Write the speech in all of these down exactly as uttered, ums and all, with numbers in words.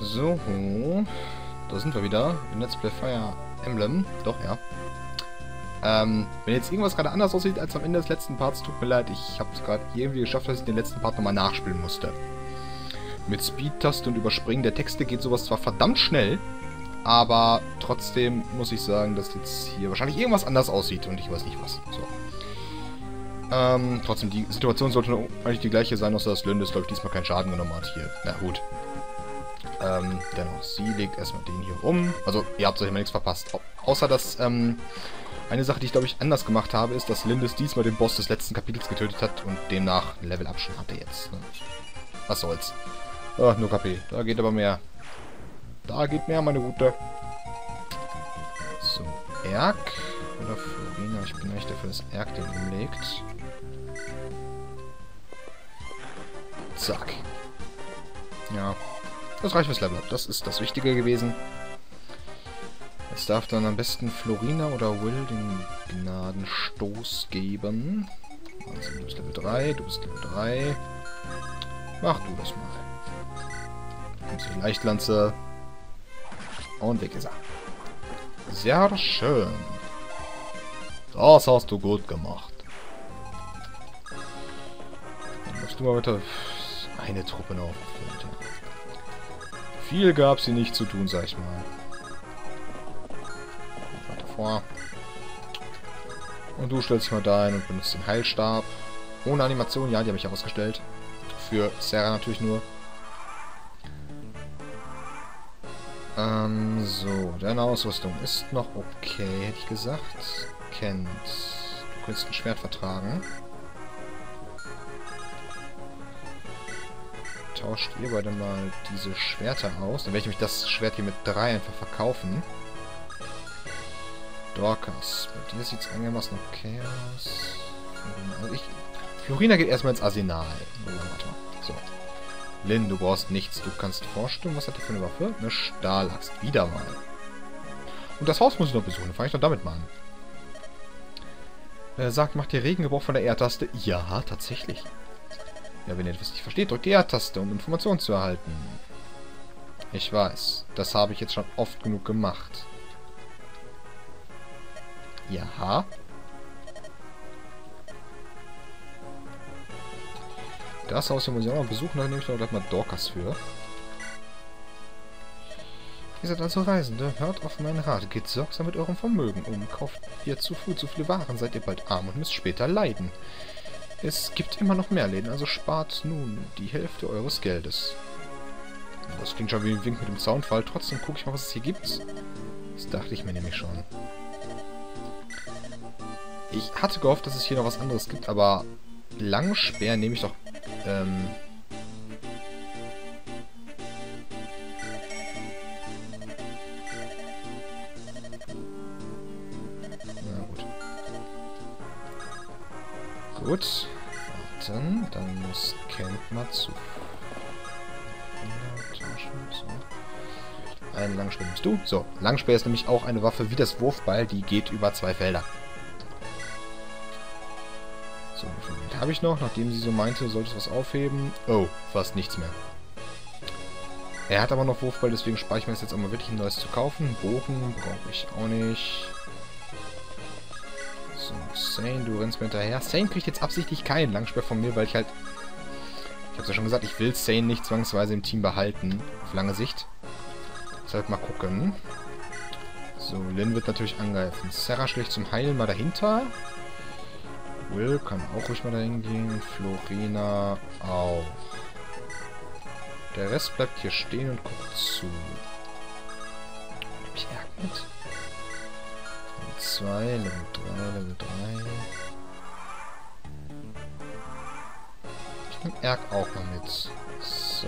So, da sind wir wieder. In Let's Play Fire Emblem. Doch, ja. Ähm, wenn jetzt irgendwas gerade anders aussieht als am Ende des letzten Parts, tut mir leid. Ich habe es gerade irgendwie geschafft, dass ich den letzten Part nochmal nachspielen musste. Mit Speed-Taste und Überspringen der Texte geht sowas zwar verdammt schnell, aber trotzdem muss ich sagen, dass jetzt hier wahrscheinlich irgendwas anders aussieht und ich weiß nicht was. So. Ähm, trotzdem, die Situation sollte eigentlich die gleiche sein, außer dass Lyndes, glaube ich, diesmal keinen Schaden genommen hat hier. Na gut. Ähm, dennoch, sie legt erstmal den hier um. Also, ihr habt euch immer nichts verpasst. Au außer, dass, ähm, eine Sache, die ich, glaube ich, anders gemacht habe, ist, dass Lyndes diesmal den Boss des letzten Kapitels getötet hat und demnach Level-Up schon hatte jetzt. Ne? Was soll's. Ach, nur K P. Da geht aber mehr. Da geht mehr, meine Gute. So, Erk. Oder Florina. Ich bin eigentlich dafür, dass Erk den umlegt. Zack. Ja. Das reicht fürs Level-Up. Das ist das Wichtige gewesen. Jetzt darf dann am besten Florina oder Will den Gnadenstoß geben. Also, du bist Level drei, du bist Level drei. Mach du das mal. Nimmst die Leichtlanze. Und weg ist er. Sehr schön. Das hast du gut gemacht. Dann musst du mal bitte eine Truppe noch. Viel gab sie nicht zu tun, sag ich mal. Weiter vor. Und du stellst dich mal da ein und benutzt den Heilstab. Ohne Animation, ja, die habe ich ausgestellt. Für Serra natürlich nur. Ähm, so, deine Ausrüstung ist noch okay, hätte ich gesagt. Kennt. Du kannst ein Schwert vertragen. Tauscht ihr beide mal diese Schwerter aus. Dann werde ich nämlich das Schwert hier mit drei einfach verkaufen. Dorcas. Bei dir sieht es einigermaßen okay aus. Also ich, Florina geht erstmal ins Arsenal. Oh, warte mal. So. Lynn, du brauchst nichts. Du kannst vorstellen, was hat die für eine Waffe? Eine Stahlaxt. Wieder mal. Und das Haus muss ich noch besuchen. Dann fange ich doch damit mal an. Äh, sagt, macht ihr Regengebrauch von der R-Taste? Ja, tatsächlich. Ja, wenn ihr etwas nicht versteht, drückt die R-Taste, um Informationen zu erhalten. Ich weiß. Das habe ich jetzt schon oft genug gemacht. Ja. Das Haus hier muss ich auch noch besuchen, da nehme ich doch gleich mal Dorcas für. Ihr seid also Reisende, hört auf meinen Rat, geht sorgsam mit eurem Vermögen um. Kauft ihr zu früh zu viele Waren, seid ihr bald arm und müsst später leiden. Es gibt immer noch mehr Läden, also spart nun die Hälfte eures Geldes. Das klingt schon wie ein Wink mit dem Zaunfall, trotzdem gucke ich mal, was es hier gibt. Das dachte ich mir nämlich schon. Ich hatte gehofft, dass es hier noch was anderes gibt, aber Langspeer nehme ich doch... Ähm Na gut. Gut. Warten. Dann muss Kent mal zu... Einen Langspeer nimmst du. So, Langspeer ist nämlich auch eine Waffe wie das Wurfbeil, die geht über zwei Felder. So, wie viel Geld habe ich noch? Nachdem sie so meinte, sollte es was aufheben. Oh, fast nichts mehr. Er hat aber noch Wurfball, deswegen spare ich mir das jetzt auch mal wirklich ein neues zu kaufen. Bogen brauche ich auch nicht. So, Sane, du rennst mir hinterher. Sane kriegt jetzt absichtlich keinen Langspeer von mir, weil ich halt... Ich habe ja schon gesagt, ich will Sane nicht zwangsweise im Team behalten. Auf lange Sicht. Deshalb mal gucken. So, Lynn wird natürlich angreifen. Serra schlägt zum Heilen mal dahinter. Will kann auch ruhig mal dahin gehen. Florina auch. Der Rest bleibt hier stehen und guckt zu. Hab ich Erk mit? Level zwei, Level drei, Level drei. Ich nehme Erk auch mal mit. So.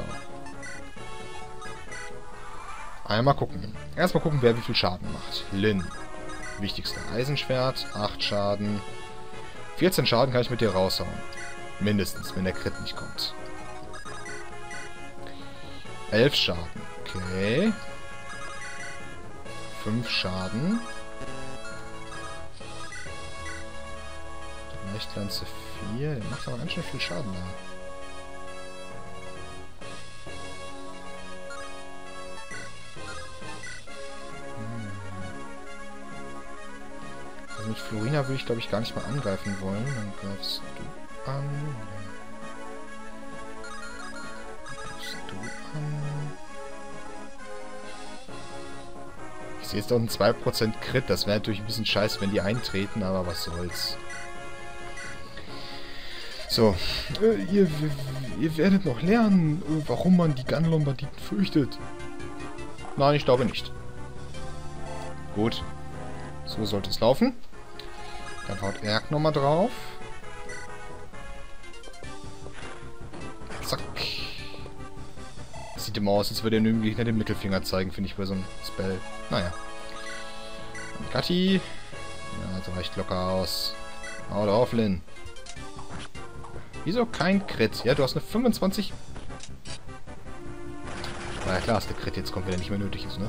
Einmal gucken. Erstmal gucken, wer wie viel Schaden macht. Lynn. Wichtigste Eisenschwert. acht Schaden. vierzehn Schaden kann ich mit dir raushauen. Mindestens, wenn der Crit nicht kommt. elf Schaden. Okay. fünf Schaden. Leichtlanze vier. Der macht aber ganz schön viel Schaden da. mit Florina würde ich, glaube ich, gar nicht mal angreifen wollen. Dann greifst du an. Greifst du an. Ich sehe jetzt doch ein zwei Prozent Crit. Das wäre natürlich ein bisschen scheiße, wenn die eintreten, aber was soll's. So. Äh, ihr, ihr werdet noch lernen, äh, warum man die Gunlon-Banditen fürchtet. Nein, ich glaube nicht. Gut. So sollte es laufen. Dann haut Erk nochmal drauf. Zack. Sieht immer aus, als würde er irgendwie den Mittelfinger zeigen, finde ich, bei so einem Spell. Naja. Und Gatti. Ja, das reicht locker aus. Hau drauf, Lin. Wieso kein Crit? Ja, du hast eine fünfundzwanzig. Na ja, klar, ist der Crit jetzt kommt, wenn er nicht mehr nötig ist, ne?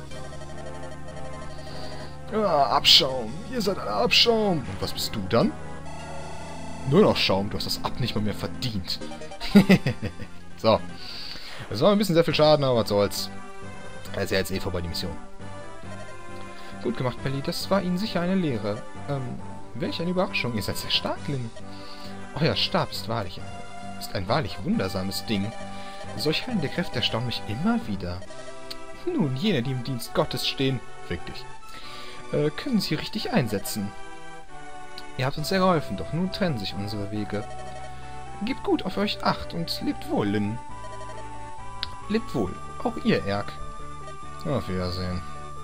Ah, Abschaum. Ihr seid ein Abschaum. Und was bist du dann? Nur noch Schaum. Du hast das Ab nicht mal mehr verdient. So. Das war ein bisschen sehr viel Schaden, aber was soll's. Das ist ja jetzt eh vorbei, die Mission. Gut gemacht, Pelli. Das war Ihnen sicher eine Lehre. Ähm, welch eine Überraschung. Ihr seid sehr stark, Lin. Euer Stab ist wahrlich, ist ein wahrlich wundersames Ding. Solch heilende Kräfte erstaunen mich immer wieder. Nun, jene, die im Dienst Gottes stehen, fick dich, äh, können sie richtig einsetzen. Ihr habt uns sehr geholfen, doch nun trennen sich unsere Wege. Gebt gut auf euch Acht und lebt wohl, Lin. Lebt wohl, auch ihr, Erk. Auf Wiedersehen.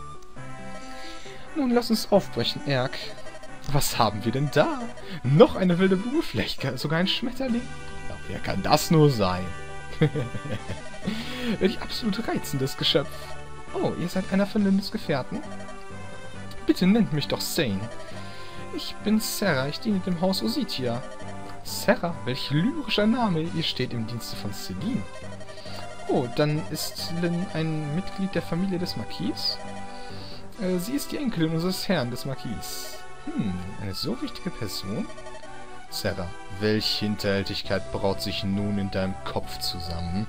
Nun lass uns aufbrechen, Erk. Was haben wir denn da? Noch eine wilde Blume, vielleicht sogar ein Schmetterling? Ja, wer kann das nur sein? Welch absolut reizendes Geschöpf. Oh, ihr seid einer von Lindes Gefährten? Bitte nennt mich doch Zane. Ich bin Serra, ich diene dem Haus Ositia. Serra, welch lyrischer Name, ihr steht im Dienste von Celine. Oh, dann ist Lin ein Mitglied der Familie des Marquis? Äh, sie ist die Enkelin unseres Herrn des Marquis. Hm, eine so wichtige Person? Serra, welche Hinterhältigkeit braut sich nun in deinem Kopf zusammen?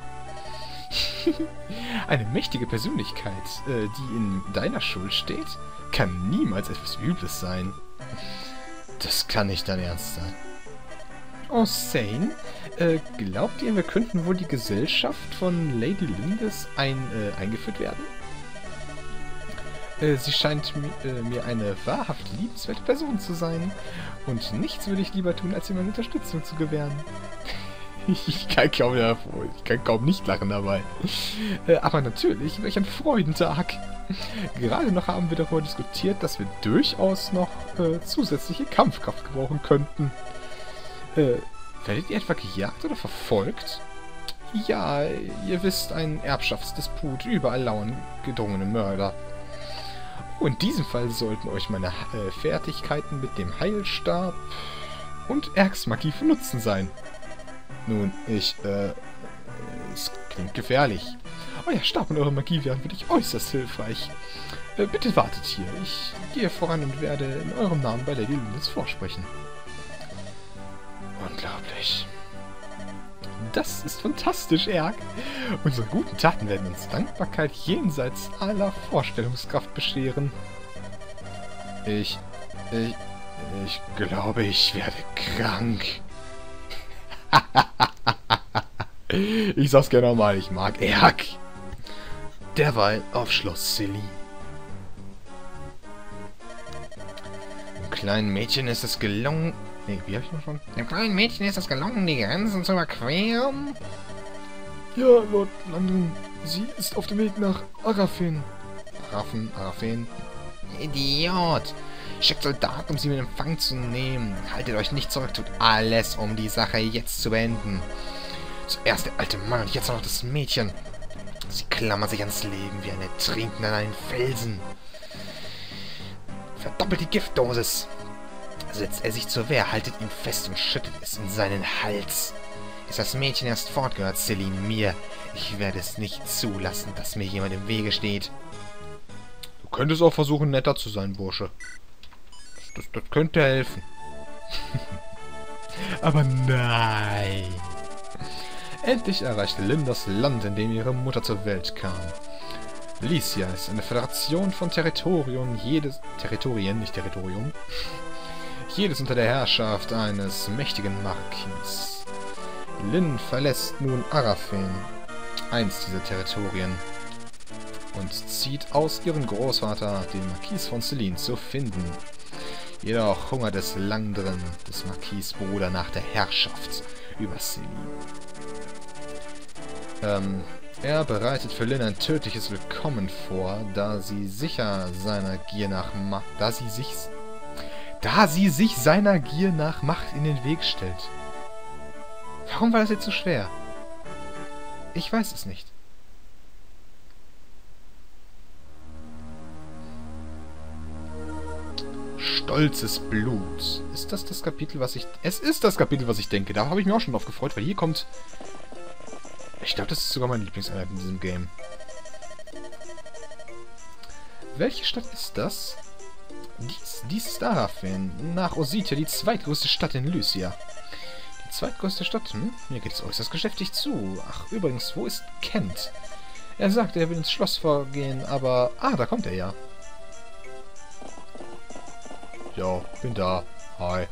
Eine mächtige Persönlichkeit, äh, die in deiner Schuld steht, kann niemals etwas Übles sein. Das kann nicht dein Ernst sein. Oh, Zane, äh, glaubt ihr, wir könnten wohl die Gesellschaft von Lady Lindes ein, äh, eingeführt werden? Äh, sie scheint mi äh, mir eine wahrhaft liebenswerte Person zu sein. Und nichts würde ich lieber tun, als ihr meine Unterstützung zu gewähren. Ich kann kaum, ja, ich kann kaum nicht lachen dabei. Äh, aber natürlich, welch ein Freudentag. Gerade noch haben wir darüber diskutiert, dass wir durchaus noch äh, zusätzliche Kampfkraft gebrauchen könnten. Äh, werdet ihr etwa gejagt oder verfolgt? Ja, ihr wisst, ein Erbschaftsdisput. Überall lauern gedrungene Mörder. Oh, in diesem Fall sollten euch meine äh, Fertigkeiten mit dem Heilstab und Erks Magie von Nutzen sein. Nun, ich, äh, es klingt gefährlich. Euer Stab und eure Magie wären wirklich äußerst hilfreich. Äh, bitte wartet hier. Ich gehe voran und werde in eurem Namen bei Lady Lindes vorsprechen. Unglaublich. Das ist fantastisch, Erk. Unsere guten Taten werden uns Dankbarkeit jenseits aller Vorstellungskraft bescheren. Ich, ich, ich glaube, ich werde krank. Ich sag's gerne nochmal, ich mag Erk. Derweil auf Schloss Celine. Dem kleinen Mädchen ist es gelungen... Nee, wie hab ich noch schon? Dem kleinen Mädchen ist es gelungen, die Grenzen zu überqueren. Ja, Lord London. Sie ist auf dem Weg nach Arafin. Arafin, Arafin. Idiot! Schickt Soldaten, um sie mit Empfang zu nehmen. Haltet euch nicht zurück, tut alles, um die Sache jetzt zu beenden. Zuerst der alte Mann und jetzt noch das Mädchen. Sie klammern sich ans Leben wie eine Trinkende an einen Felsen. Verdoppelt die Giftdosis. Setzt er sich zur Wehr, haltet ihn fest und schüttet es in seinen Hals. Ist das Mädchen erst fort, gehört Celine mir. Ich werde es nicht zulassen, dass mir jemand im Wege steht. Du könntest auch versuchen, netter zu sein, Bursche. Das, das könnte helfen. Aber nein. Endlich erreichte Lin das Land, in dem ihre Mutter zur Welt kam. Lycia ist eine Föderation von Territorien, jedes... Territorien, nicht Territorium. Jedes unter der Herrschaft eines mächtigen Marquis. Lynn verlässt nun Arafin, eins dieser Territorien, und zieht aus, ihren Großvater, den Marquis von Celine, zu finden. Jedoch hungert es lang drin, des Marquis Bruder, nach der Herrschaft über Celine. Ähm, er bereitet für Lynn ein tödliches Willkommen vor, da sie sicher seiner Gier nach Macht, da sie sich, da sie sich seiner Gier nach Macht in den Weg stellt. Warum war das jetzt so schwer? Ich weiß es nicht. Stolzes Blut. Ist das das Kapitel, was ich... Es ist das Kapitel, was ich denke. Da habe ich mich auch schon drauf gefreut, weil hier kommt... Ich glaube, das ist sogar meine Lieblingseinheit in diesem Game. Welche Stadt ist das? Dies, dies ist Arafin. Nach Osithia, die zweitgrößte Stadt in Lycia. Die zweitgrößte Stadt? Hm? Mir geht es äußerst geschäftig zu. Ach, übrigens, wo ist Kent? Er sagt, er will ins Schloss vorgehen, aber... Ah, da kommt er ja. Ja, bin da. Hi.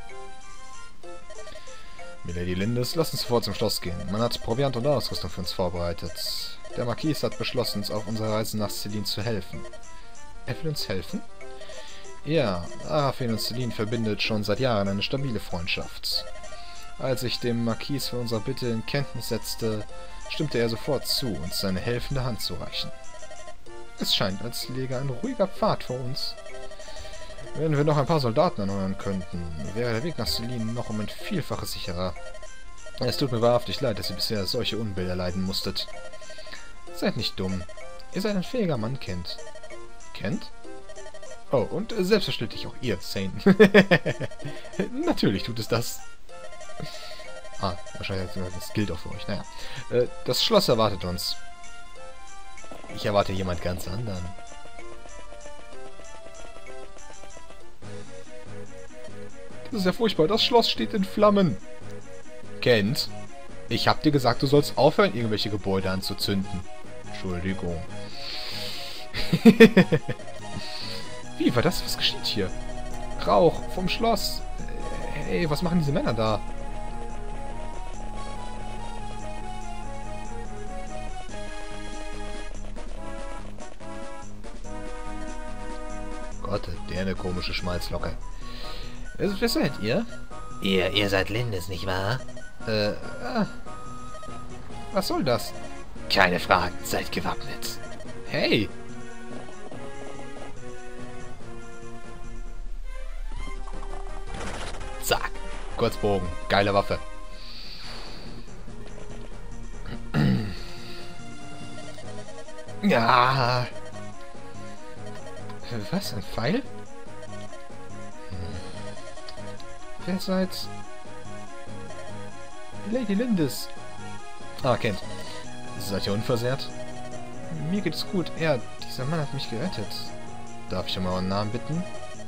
Milady Lindis, lass uns sofort zum Schloss gehen. Man hat Proviant und Ausrüstung für uns vorbereitet. Der Marquis hat beschlossen, uns auf unserer Reise nach Celine zu helfen. Er will uns helfen? Ja, Arafin und Celine verbindet schon seit Jahren eine stabile Freundschaft. Als ich dem Marquis von unserer Bitte in Kenntnis setzte, stimmte er sofort zu, uns seine helfende Hand zu reichen. Es scheint, als läge ein ruhiger Pfad vor uns. Wenn wir noch ein paar Soldaten erneuern könnten, wäre der Weg nach Celine noch um ein Vielfaches sicherer. Es tut mir wahrhaftig leid, dass ihr bisher solche Unbilder leiden musstet. Seid nicht dumm. Ihr seid ein fähiger Mann, Kent. Kent? Oh, und äh, selbstverständlich auch ihr, Zane. Natürlich tut es das. Ah, wahrscheinlich das gilt auch für euch. Naja, äh, das Schloss erwartet uns. Ich erwarte jemand ganz anderen. Das ist ja furchtbar. Das Schloss steht in Flammen. Kent, ich hab dir gesagt, du sollst aufhören, irgendwelche Gebäude anzuzünden. Entschuldigung. Wie war das? Was geschieht hier? Rauch vom Schloss. Hey, was machen diese Männer da? Gott, der eine komische Schmalzlocke. Wer seid ihr? Ihr, ihr seid Lindis, nicht wahr? Äh, ah. Was soll das? Keine Fragen, seid gewappnet. Hey! Zack. Kurzbogen. Geile Waffe. Ja. Was? Ein Pfeil? Wer seid... Lady Lindis. Ah, Kent. Seid ihr unversehrt? Mir geht es gut. Er, dieser Mann hat mich gerettet. Darf ich um euren Namen bitten?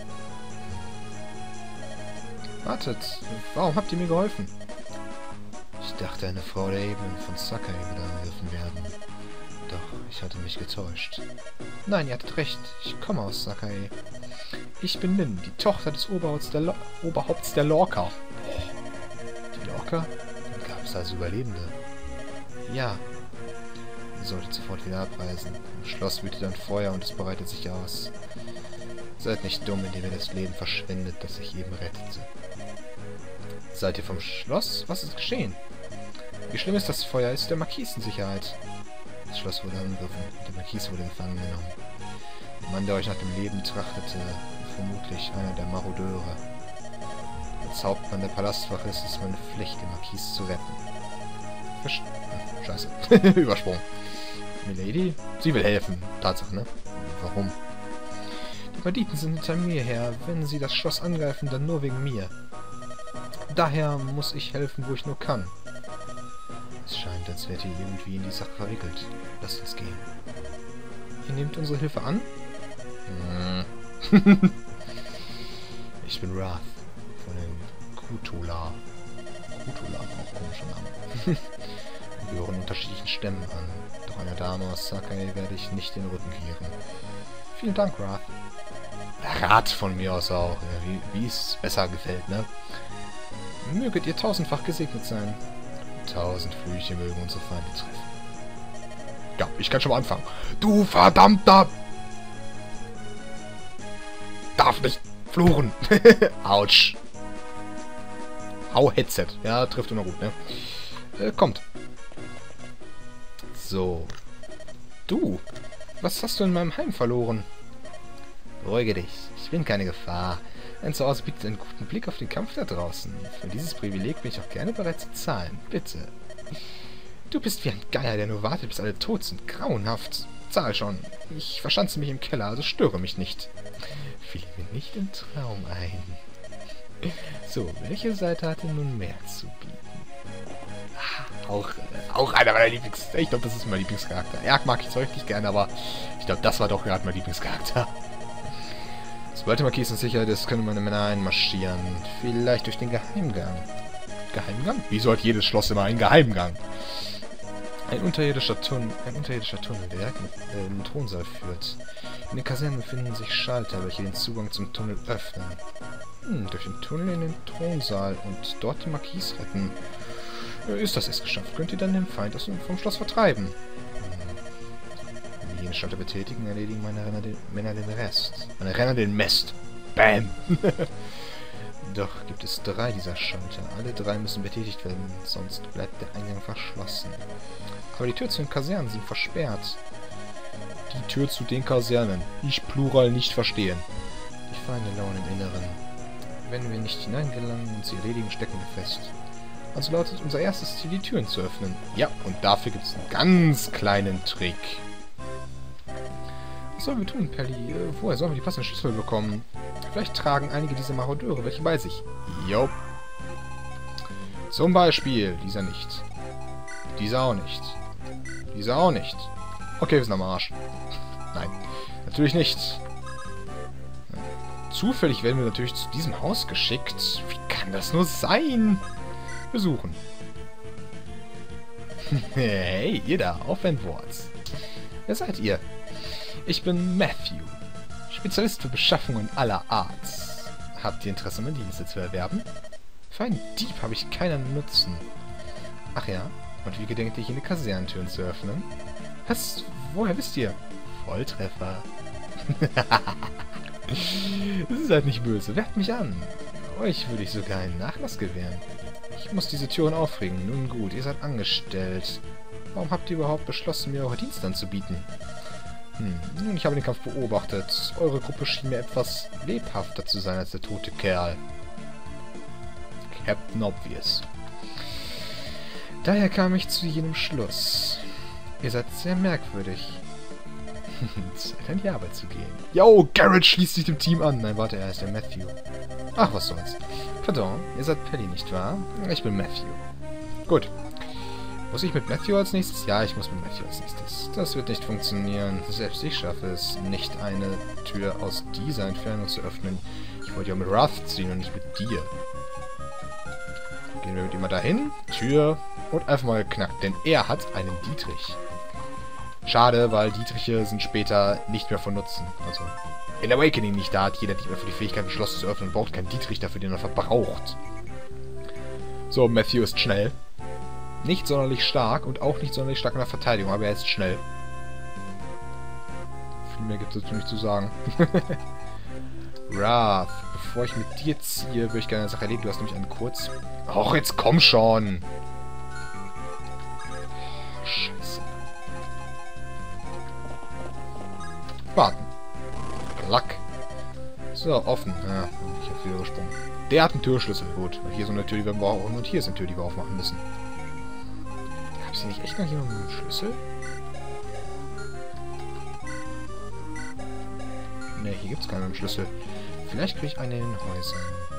Wartet, warum habt ihr mir geholfen? Ich dachte, eine Frau der Ebenen von Sakai würde angegriffen werden. Doch, ich hatte mich getäuscht. Nein, ihr hattet recht. Ich komme aus Sakai. Ich bin Lynn, die Tochter des Oberhaupts der, Lo Oberhaupts der Lorca. Die Lorca? Dann gab es also Überlebende. Ja. Ihr solltet sofort wieder abreisen. Im Schloss wütet ein Feuer und es bereitet sich aus. Seid nicht dumm, indem ihr das Leben verschwendet, das ich eben rettete. Seid ihr vom Schloss? Was ist geschehen? Wie schlimm ist das Feuer? Ist der Marquis in Sicherheit? Das Schloss wurde angegriffen und der Marquis wurde gefangen genommen. Der Mann, der euch nach dem Leben trachtete, vermutlich einer der Marodeure. Als Hauptmann der Palastwache ist es meine Pflicht, den Marquis zu retten. Versch hm, Scheiße. Übersprung. Milady? Sie will helfen. Tatsache, ne? Warum? Die Banditen sind hinter mir her. Wenn sie das Schloss angreifen, dann nur wegen mir. Daher muss ich helfen, wo ich nur kann. Es scheint, als wärt ihr irgendwie in die Sache verwickelt. Lasst uns gehen. Ihr nehmt unsere Hilfe an? Hm. Ich bin Wrath von den Kutula. Kutula, auch komischer Name. Wir gehören unterschiedlichen Stämmen an. Doch einer Dame aus Sakai werde ich nicht den Rücken kehren. Vielen Dank, Wrath. Rat von mir aus auch, ja, wie, wie es besser gefällt, ne? Möget ihr tausendfach gesegnet sein. Tausend Flüche mögen unsere Feinde treffen. Ja, ich kann schon mal anfangen. Du verdammter... Darf nicht fluchen. Autsch. Hau Headset. Ja, trifft immer gut, ne? Äh, kommt. So. Du, was hast du in meinem Heim verloren? Beruhige dich. Ich bin keine Gefahr. Ein Zuhause bietet einen guten Blick auf den Kampf da draußen. Für dieses Privileg bin ich auch gerne bereit zu zahlen. Bitte. Du bist wie ein Geier, der nur wartet, bis alle tot sind. Grauenhaft. Zahl schon. Ich verschanze mich im Keller, also störe mich nicht. Fiel mir nicht im Traum ein. So, welche Seite hat denn nun mehr zu bieten? Ah, auch, äh, auch einer meiner Lieblings... Ich glaube, das ist mein Lieblingscharakter. Erk mag ich zwar richtig gerne, aber ich glaube, das war doch gerade mein Lieblingscharakter. Sobald der Marquis in Sicherheit ist, können meine Männer einmarschieren. Vielleicht durch den Geheimgang. Geheimgang? Wieso hat jedes Schloss immer einen Geheimgang? Ein unterirdischer Tunnel, ein unterirdischer Tunnel, der äh, in den Thronsaal führt. In den Kasernen befinden sich Schalter, welche den Zugang zum Tunnel öffnen. Hm, durch den Tunnel in den Thronsaal und dort den Marquis retten. Äh, ist das es geschafft, könnt ihr dann den Feind aus, vom Schloss vertreiben. Hm. Wenn wir jene Schalter betätigen, erledigen meine Renner den, Männer den Rest. Meine Renner den Mist. Bam! Doch gibt es drei dieser Schalter. Alle drei müssen betätigt werden, sonst bleibt der Eingang verschlossen. Aber die Tür zu den Kasernen sind versperrt. Die Tür zu den Kasernen. Ich Plural nicht verstehen. Die Feinde lauern im Inneren. Wenn wir nicht hineingelangen und sie erledigen, stecken wir fest. Also lautet unser erstes Ziel, die Türen zu öffnen. Ja, und dafür gibt es einen ganz kleinen Trick. Was sollen wir tun, Pelli? Woher sollen wir die passenden Schlüssel bekommen? Vielleicht tragen einige dieser Marodeure welche bei sich. Jo. Zum Beispiel dieser nicht. Dieser auch nicht. Dieser auch nicht. Okay, wir sind am Arsch. Nein, natürlich nicht. Zufällig werden wir natürlich zu diesem Haus geschickt. Wie kann das nur sein? Wir suchen. Hey, ihr da, auf ein Wort. Wer seid ihr? Ich bin Matthew. Spezialist für Beschaffungen aller Art. Habt ihr Interesse, meine Dienste zu erwerben? Für einen Dieb habe ich keinen Nutzen. Ach ja, und wie gedenkt ihr, jene Kasernentüren zu öffnen? Was? Woher wisst ihr? Volltreffer. Seid nicht böse, werft mich an. Euch würde ich sogar einen Nachlass gewähren. Ich muss diese Türen aufregen. Nun gut, ihr seid angestellt. Warum habt ihr überhaupt beschlossen, mir eure Dienste anzubieten? Hm, nun, ich habe den Kampf beobachtet. Eure Gruppe schien mir etwas lebhafter zu sein als der tote Kerl. Captain Obvious. Daher kam ich zu jenem Schluss. Ihr seid sehr merkwürdig. Zeit, an die Arbeit zu gehen. Yo, Garrett schließt sich dem Team an. Nein, warte, er ist der Matthew. Ach, was soll's. Pardon, ihr seid Pelli, nicht wahr? Ich bin Matthew. Gut. Muss ich mit Matthew als nächstes? Ja, ich muss mit Matthew als nächstes. Das wird nicht funktionieren. Selbst ich schaffe es, nicht eine Tür aus dieser Entfernung zu öffnen. Ich wollte ja mit Wrath ziehen und nicht mit dir. Gehen wir mit ihm mal dahin. Tür. Und einfach mal geknackt. Denn er hat einen Dietrich. Schade, weil Dietriche sind später nicht mehr von Nutzen. Also in Awakening nicht. Da hat jeder Dieb für die Fähigkeit, ein Schloss zu öffnen und braucht keinen Dietrich dafür, den er verbraucht. So, Matthew ist schnell. Nicht sonderlich stark und auch nicht sonderlich stark in der Verteidigung, aber er ist schnell. Viel mehr gibt es dazu nicht zu sagen. Wrath, bevor ich mit dir ziehe, würde ich gerne eine Sache erledigen. Du hast nämlich einen kurz... Och, jetzt komm schon! Oh, Scheiße. Warten. Lack. So, offen. Ja, ich habe wieder gesprungen. Der hat einen Türschlüssel. Gut. Hier ist so eine Tür, die wir brauchen. Und hier ist eine Tür, die wir aufmachen müssen. Gab es hier nicht echt noch jemanden mit einem Schlüssel? Ne, hier gibt es keinen mit einem Schlüssel. Vielleicht kriege ich einen in den Häusern.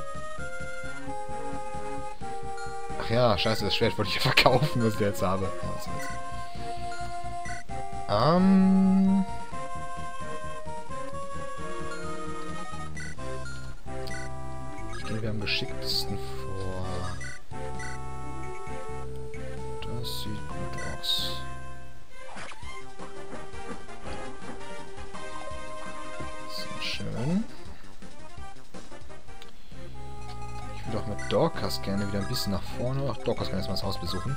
Ach ja, scheiße, das Schwert wollte ich ja verkaufen, was ich jetzt habe. Ja, was soll's. Ähm... Ich gehe mir am geschicktesten vor. Das sieht gut aus. Sehr schön. Dorcas gerne wieder ein bisschen nach vorne. Ach, Dorcas kann erstmal das Haus besuchen.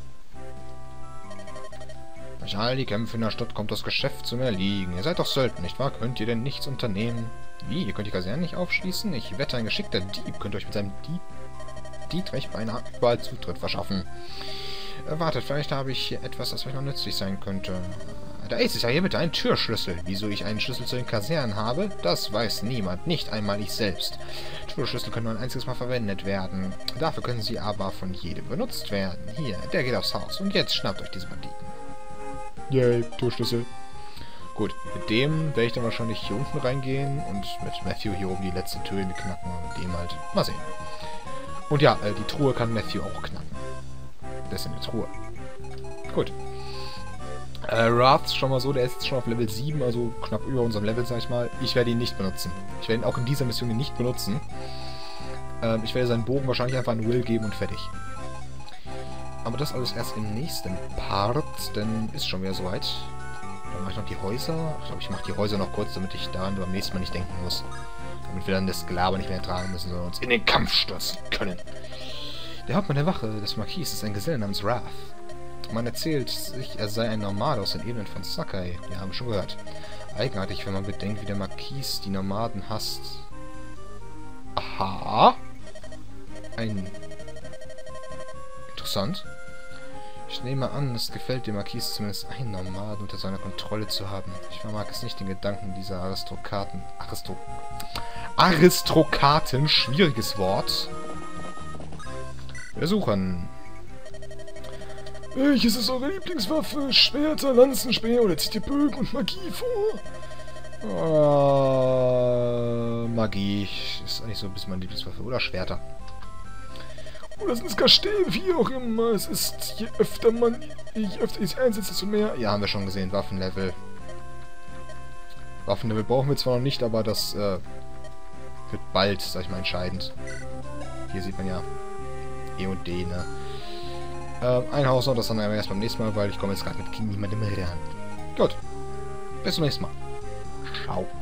Durch all die Kämpfe in der Stadt kommt das Geschäft zum Erliegen. Ihr seid doch Söldner, nicht wahr? Könnt ihr denn nichts unternehmen? Wie? Ihr könnt die Kaserne nicht aufschließen? Ich wette, ein geschickter Dieb könnte euch mit seinem Dieb Dietrich beinahe überall Zutritt verschaffen. Äh, wartet, vielleicht habe ich hier etwas, das vielleicht noch nützlich sein könnte. Da ist es ja hier bitte ein Türschlüssel. Wieso ich einen Schlüssel zu den Kasernen habe, das weiß niemand, nicht einmal ich selbst. Türschlüssel können nur ein einziges Mal verwendet werden. Dafür können sie aber von jedem benutzt werden. Hier, der geht aufs Haus. Und jetzt schnappt euch diese Banditen. Yay, Türschlüssel. Gut, mit dem werde ich dann wahrscheinlich hier unten reingehen und mit Matthew hier oben die letzte Tür knacken und mit dem halt mal sehen. Und ja, äh, die Truhe kann Matthew auch knacken. Das ist eine Truhe. Gut. Äh, Wrath schon mal so, der ist jetzt schon auf Level sieben, also knapp über unserem Level, sag ich mal. Ich werde ihn nicht benutzen. Ich werde ihn auch in dieser Mission nicht benutzen. Ähm, ich werde seinen Bogen wahrscheinlich einfach an Will geben und fertig. Aber das alles erst im nächsten Part, denn ist schon wieder soweit. Dann mache ich noch die Häuser. Ich glaube, ich mache die Häuser noch kurz, damit ich daran beim nächsten Mal nicht denken muss. Damit wir dann das Gelaber nicht mehr ertragen müssen, sondern uns in den Kampf stürzen können. Der Hauptmann der Wache des Marquis ist ein Geselle namens Wrath. Man erzählt sich, er sei ein Nomade aus den Ebenen von Sakai. Wir haben schon gehört. Eigenartig, wenn man bedenkt, wie der Marquis die Nomaden hasst. Aha. Ein... Interessant. Ich nehme an, es gefällt dem Marquis zumindest einen Nomaden unter seiner Kontrolle zu haben. Ich vermag es nicht, den Gedanken dieser Aristokraten... Aristro... Aristokraten, schwieriges Wort. Wir suchen... Welches ist eure Lieblingswaffe? Schwerter, Lanzen, Speer oder zieht ihr Bögen und Magie vor? Uh, Magie ist eigentlich so ein bisschen meine Lieblingswaffe. Oder Schwerter. Oder sind es gar Stäbe, wie auch immer. Es ist, je öfter man, je öfter ich es einsetze, desto mehr. Ja, haben wir schon gesehen. Waffenlevel. Waffenlevel brauchen wir zwar noch nicht, aber das äh, wird bald, sag ich mal, entscheidend. Hier sieht man ja E und D, ne? Ähm, ein Haus noch, das dann erst beim nächsten Mal, weil ich komme jetzt gerade mit niemandem mehr ran. Gut. Bis zum nächsten Mal. Ciao.